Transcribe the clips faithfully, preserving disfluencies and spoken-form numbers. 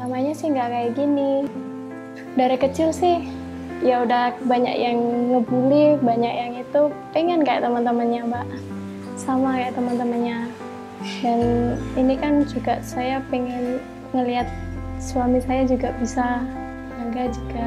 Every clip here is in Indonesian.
Namanya sih nggak kayak gini. Dari kecil sih ya udah banyak yang ngebully, banyak yang itu pengen kayak teman-temannya Mbak, sama kayak teman-temannya. Dan ini kan juga saya pengen ngelihat suami saya juga bisa bangga juga.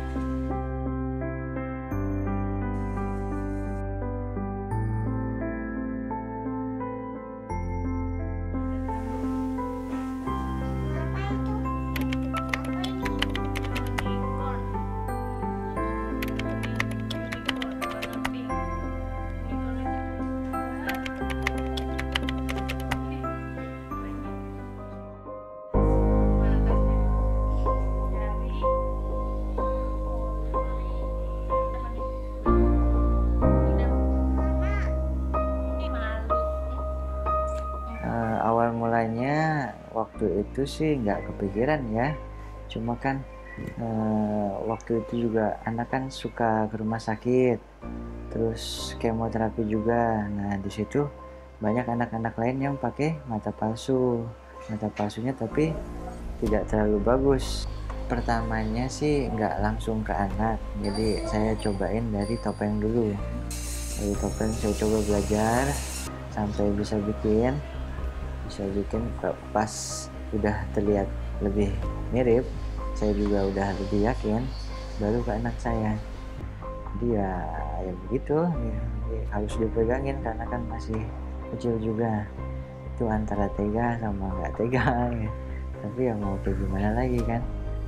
Uh, awal mulanya waktu itu sih nggak kepikiran ya, cuma kan uh, waktu itu juga anak kan suka ke rumah sakit, terus kemoterapi juga. Nah di situ banyak anak-anak lain yang pakai mata palsu, mata palsunya tapi tidak terlalu bagus. Pertamanya sih nggak langsung ke anak, jadi saya cobain dari topeng dulu. Dari topeng saya coba belajar sampai bisa bikin bisa bikin pas udah terlihat lebih mirip, saya juga udah lebih yakin, baru ke anak saya. Jadi ya, ya begitu ya, harus dipegangin karena kan masih kecil juga, itu antara tega sama nggak tega ya. Tapi ya mau kayak gimana lagi kan.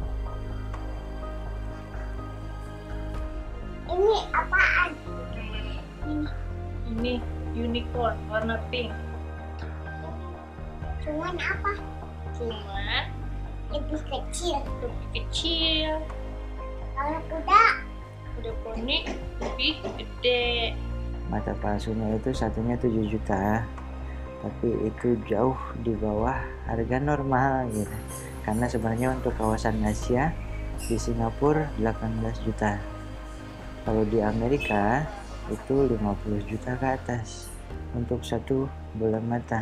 Ini apaan? Ini ini unicorn warna pink. Cuman apa? Cuman Lebih kecil. lebih kecil. Kalau kuda, Udah poni lebih gede. Mata palsunya itu satunya tujuh juta, tapi itu jauh di bawah harga normal gitu. Karena sebenarnya untuk kawasan Asia di Singapura delapan belas juta. Kalau di Amerika itu lima puluh juta ke atas untuk satu bola mata.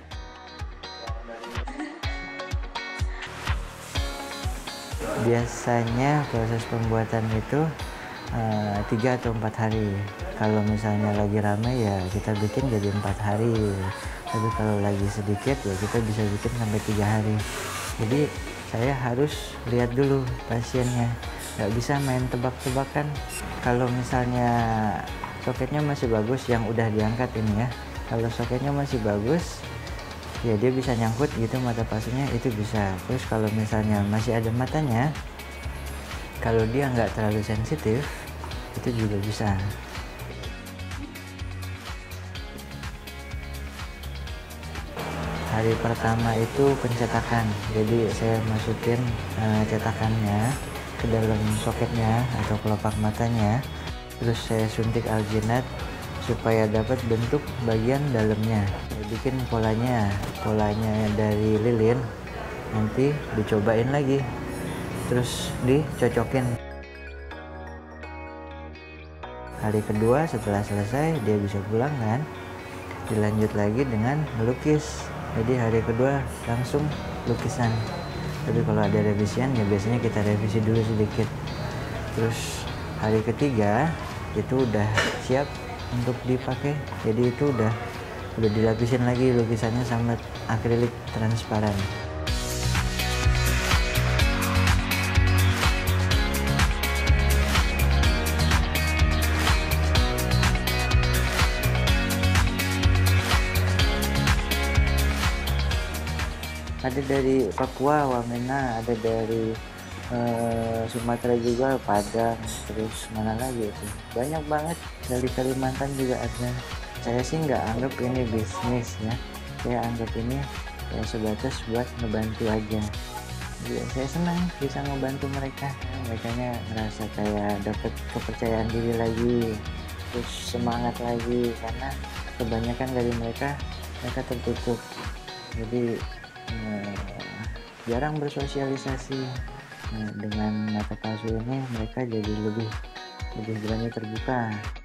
Biasanya proses pembuatan itu uh, tiga atau empat hari. Kalau misalnya lagi rame ya kita bikin jadi empat hari. Tapi kalau lagi sedikit ya kita bisa bikin sampai tiga hari. Jadi saya harus lihat dulu pasiennya. Nggak bisa main tebak-tebakan. Kalau misalnya soketnya masih bagus, yang udah diangkat ini ya. Kalau soketnya masih bagus, ya dia bisa nyangkut gitu mata palsunya, itu bisa. Terus kalau misalnya masih ada matanya, kalau dia nggak terlalu sensitif, itu juga bisa. Hari pertama itu pencetakan, jadi saya masukin uh, cetakannya ke dalam soketnya atau kelopak matanya, terus saya suntik alginat supaya dapat bentuk bagian dalamnya. Saya bikin polanya, polanya dari lilin, nanti dicobain lagi, terus dicocokin. Hari kedua setelah selesai dia bisa pulang kan, dilanjut lagi dengan melukis. Jadi hari kedua langsung lukisan. Tapi kalau ada revisian ya biasanya kita revisi dulu sedikit. Terus hari ketiga itu udah siap untuk dipakai, jadi itu udah udah dilapisin lagi lukisannya sama akrilik transparan. Ada dari Papua, Wamena, ada dari uh, Sumatera juga, Padang, terus mana lagi itu banyak banget, dari Kalimantan juga ada. Saya sih nggak anggap ini bisnis ya, saya anggap ini ya sebatas buat ngebantu aja. Jadi saya senang bisa ngebantu mereka, mereka ngerasa kayak dapat kepercayaan diri lagi, terus semangat lagi, karena kebanyakan dari mereka mereka tertutup, jadi eh, jarang bersosialisasi. Nah, dengan mata palsu ini mereka jadi lebih lebih berani terbuka.